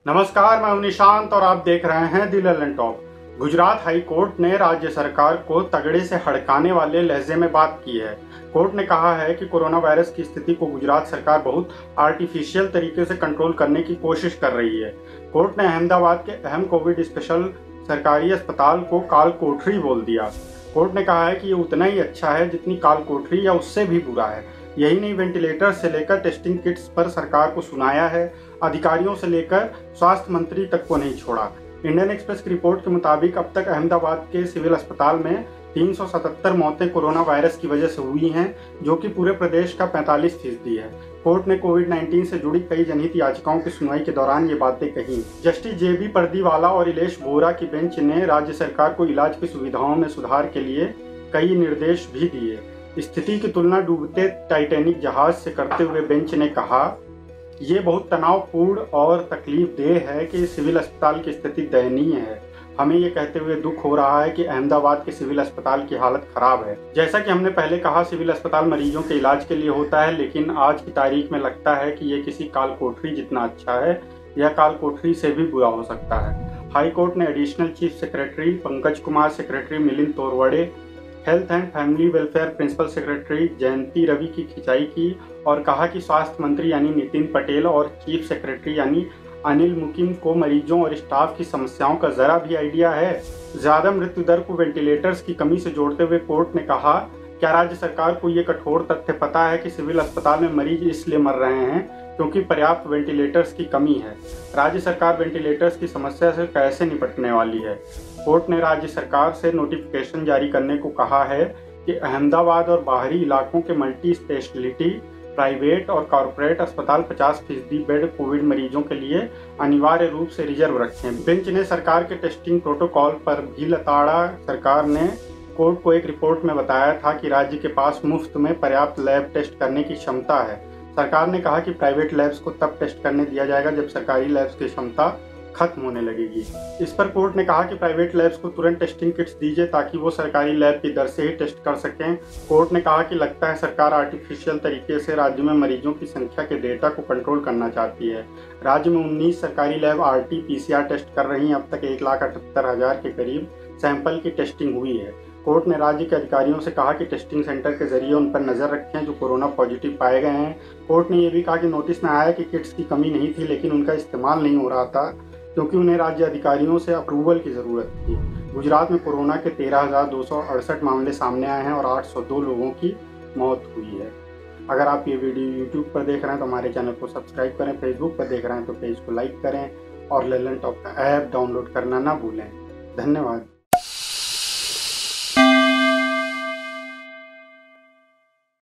नमस्कार, मैं हूं निशांत और आप देख रहे हैं the Lallantop. Gujarat high court ने राज्य सरकार को तगड़े से हड़काने वाले लहजे में बात की है। कोर्ट ने कहा है कि कोरोना वायरस की स्थिति को गुजरात सरकार बहुत आर्टिफिशियल तरीके से कंट्रोल करने की कोशिश कर रही है। कोर्ट ने अहमदाबाद के अहम कोविड स्पेशल सरकारी अस्पताल को काल कोठरी बोल दिया। कोर्ट ने कहा है कि ये उतना ही अच्छा है जितनी काल कोठरी या उससे भी बुरा है। यही नहीं, वेंटिलेटर से लेकर टेस्टिंग किट्स पर सरकार को सुनाया है, अधिकारियों से लेकर स्वास्थ्य मंत्री तक को नहीं छोड़ा। इंडियन एक्सप्रेस की रिपोर्ट के मुताबिक अब तक अहमदाबाद के सिविल अस्पताल में 377 मौतें कोरोना वायरस की वजह से हुई हैं, जो कि पूरे प्रदेश का 45% है। कोर्ट ने कोविड-19 से जुड़ी कई जनहित याचिकाओं की सुनवाई के दौरान ये बातें कही। जस्टिस जेबी पर्दीवाला और इलेश वोरा की बेंच ने राज्य सरकार को इलाज की सुविधाओं में सुधार के लिए कई निर्देश भी दिए। स्थिति की तुलना डूबते टाइटैनिक जहाज से करते हुए बेंच ने कहा, ये बहुत तनावपूर्ण और तकलीफदेह है कि सिविल अस्पताल की स्थिति दयनीय है। हमें ये कहते हुए दुख हो रहा है कि अहमदाबाद के सिविल अस्पताल की हालत खराब है। जैसा कि हमने पहले कहा, सिविल अस्पताल मरीजों के इलाज के लिए होता है, लेकिन आज की तारीख में लगता है कि ये किसी काल कोठरी जितना अच्छा है या काल कोठरी से भी बुरा हो सकता है। हाई कोर्ट ने additional chief secretary Pankaj Kumar, secretary Milind Torwade, health and family welfare principal secretary Jayanti Ravi की खिंचाई की और कहा कि स्वास्थ्य मंत्री यानी नितिन पटेल और चीफ सेक्रेटरी यानी अनिल मुकिम को मरीजों और स्टाफ की समस्याओं का जरा भी आइडिया है। ज्यादा मृत्यु दर को वेंटिलेटर्स की कमी से जोड़ते हुए कोर्ट ने कहा, क्या राज्य सरकार को ये कठोर तथ्य पता है कि सिविल अस्पताल में मरीज इसलिए मर रहे हैं क्योंकि पर्याप्त वेंटिलेटर्स की कमी है? राज्य सरकार वेंटिलेटर्स की समस्या से कैसे निपटने वाली है? कोर्ट ने राज्य सरकार से नोटिफिकेशन जारी करने को कहा है कि अहमदाबाद और बाहरी इलाकों के मल्टी स्पेशलिटी प्राइवेट और कॉरपोरेट अस्पताल 50% बेड कोविड मरीजों के लिए अनिवार्य रूप से रिजर्व रखें। बेंच ने सरकार के टेस्टिंग प्रोटोकॉल पर भी लताड़ा। सरकार ने कोर्ट को एक रिपोर्ट में बताया था कि राज्य के पास मुफ्त में पर्याप्त लैब टेस्ट करने की क्षमता है। सरकार ने कहा कि प्राइवेट लैब्स को तब टेस्ट करने दिया जाएगा जब सरकारी लैब्स की क्षमता खत्म होने लगेगी। इस पर कोर्ट ने कहा कि प्राइवेट लैब्स को तुरंत टेस्टिंग किट्स दीजिए ताकि वो सरकारी लैब की दर से ही टेस्ट कर सकें। कोर्ट ने कहा कि लगता है सरकार आर्टिफिशियल तरीके से राज्य में मरीजों की संख्या के डेटा को कंट्रोल करना चाहती है। राज्य में 19 सरकारी लैब RT-PCR टेस्ट कर रही हैं। अब तक 1,78,000 के करीब सैंपल की टेस्टिंग हुई है। कोर्ट ने राज्य के अधिकारियों से कहा कि टेस्टिंग सेंटर के जरिए उन पर नजर रखें जो कोरोना पॉजिटिव पाए गए हैं। कोर्ट ने यह भी कहा कि नोटिस में आया कि किट्स की कमी नहीं थी, लेकिन उनका इस्तेमाल नहीं हो रहा था क्योंकि उन्हें राज्य अधिकारियों से अप्रूवल की जरूरत थी। गुजरात में कोरोना के 13,268 मामले सामने आए हैं और 802 लोगों की मौत हुई है। अगर आप ये वीडियो YouTube पर देख रहे हैं तो हमारे चैनल को सब्सक्राइब करें, Facebook पर देख रहे हैं तो पेज को लाइक करें और ललन टॉप का ऐप डाउनलोड करना ना भूलें। धन्यवाद।